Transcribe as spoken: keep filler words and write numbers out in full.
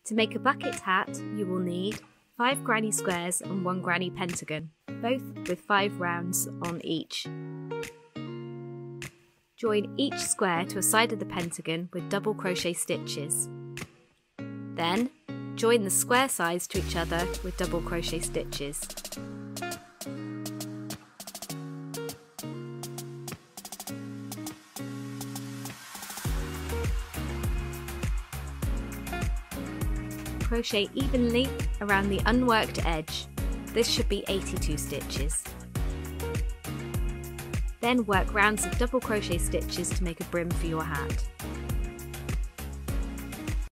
To make a bucket hat, you will need five granny squares and one granny pentagon, both with five rounds on each. Join each square to a side of the pentagon with double crochet stitches. Then, join the square sides to each other with double crochet stitches. Crochet evenly around the unworked edge. This should be eighty-two stitches. Then work rounds of double crochet stitches to make a brim for your hat.